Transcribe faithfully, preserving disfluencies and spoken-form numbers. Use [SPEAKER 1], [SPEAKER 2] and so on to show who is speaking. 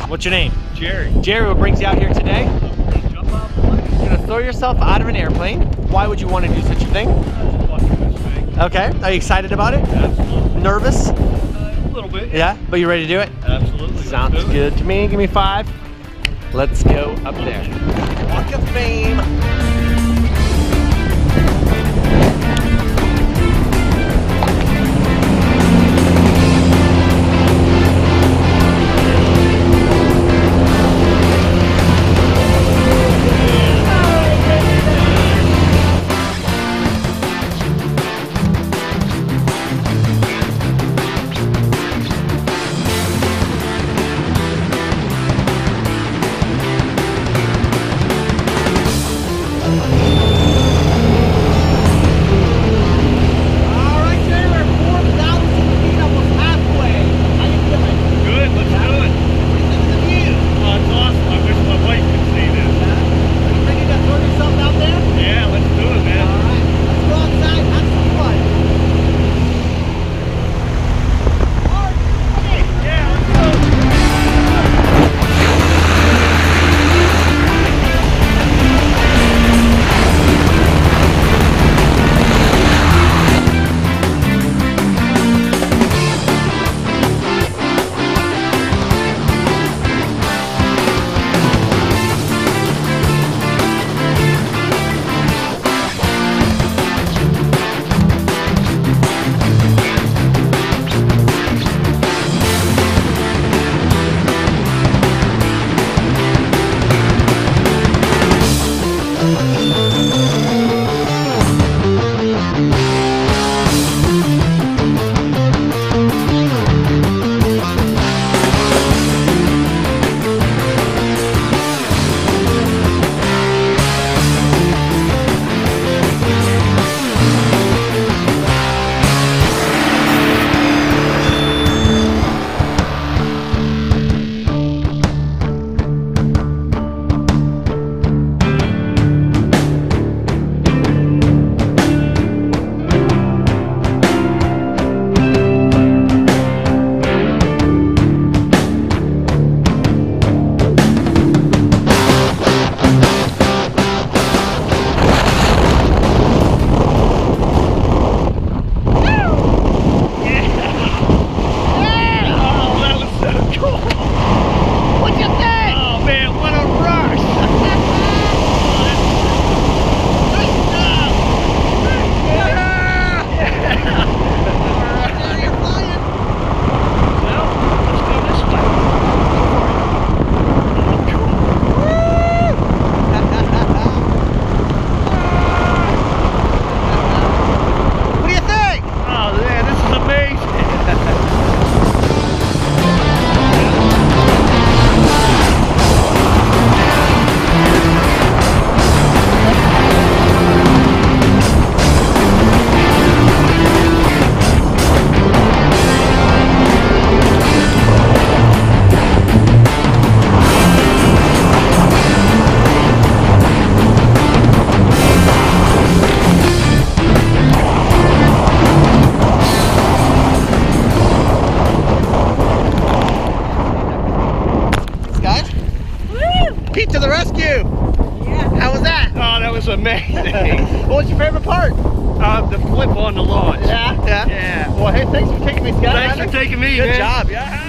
[SPEAKER 1] What's your name?
[SPEAKER 2] Jerry.
[SPEAKER 1] Jerry, what brings you out here today?
[SPEAKER 2] Jump out of the plane.
[SPEAKER 1] You're gonna throw yourself out of an airplane. Why would you want to do such a thing?
[SPEAKER 2] That's a fucking mistake.
[SPEAKER 1] Okay, are you excited about it?
[SPEAKER 2] Absolutely.
[SPEAKER 1] Nervous?
[SPEAKER 2] Uh, a little bit.
[SPEAKER 1] Yeah, but you ready to do it?
[SPEAKER 2] Absolutely.
[SPEAKER 1] Sounds good to me. Give me five. Let's go up there. Walk of Fame.
[SPEAKER 3] Pete to the rescue! Yeah. How was that?
[SPEAKER 2] Oh, that was amazing.
[SPEAKER 3] What was your favorite part?
[SPEAKER 2] Uh, the flip on the launch.
[SPEAKER 3] Yeah, yeah.
[SPEAKER 2] Yeah.
[SPEAKER 3] Well, hey, thanks for taking me skydiving.
[SPEAKER 2] Thanks for taking me,
[SPEAKER 3] Good
[SPEAKER 2] man.
[SPEAKER 3] job, yeah.